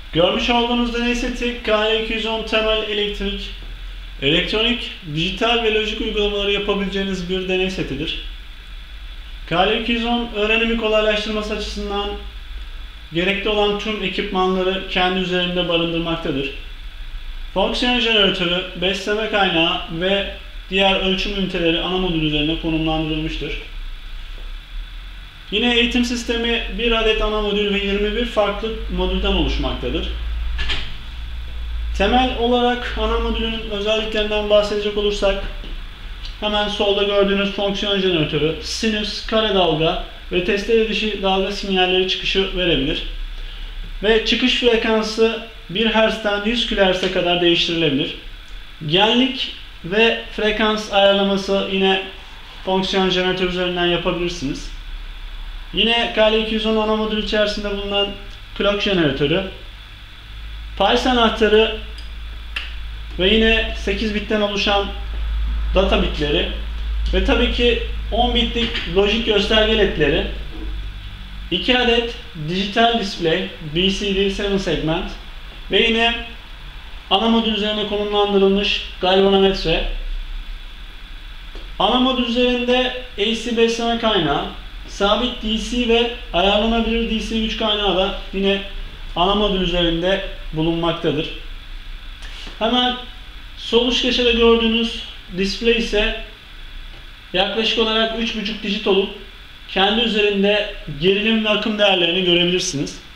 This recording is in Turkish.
Görmüş olduğunuz deney seti KL210 temel elektronik, dijital ve lojik uygulamaları yapabileceğiniz bir deney setidir. KL210 öğrenimi kolaylaştırması açısından gerekli olan tüm ekipmanları kendi üzerinde barındırmaktadır. Fonksiyon jeneratörü, besleme kaynağı ve diğer ölçüm üniteleri ana modül üzerine konumlandırılmıştır. Yine eğitim sistemi 1 adet ana modül ve 21 farklı modülden oluşmaktadır. Temel olarak ana modülün özelliklerinden bahsedecek olursak, hemen solda gördüğünüz fonksiyon jeneratörü, sinüs, kare dalga ve testere dışı dalga sinyalleri çıkışı verebilir. Ve çıkış frekansı 1 Hz'den 100 kHz'e kadar değiştirilebilir. Genlik ve frekans ayarlaması yine fonksiyon jeneratör üzerinden yapabilirsiniz. Yine KL210 ana modül içerisinde bulunan clock jeneratörü, Pulse anahtarı ve yine 8 bitten oluşan data bitleri ve tabii ki 10 bitlik lojik gösterge ledleri, 2 adet dijital display BCD 7 segment ve yine ana modül üzerine konumlandırılmış galvanometre. Ana modül üzerinde AC besleme kaynağı, sabit DC ve ayarlanabilir DC güç kaynağı da yine ana modül üzerinde bulunmaktadır. Hemen sol üst köşede gördüğünüz display ise yaklaşık olarak 3,5 dijit olup kendi üzerinde gerilim ve akım değerlerini görebilirsiniz.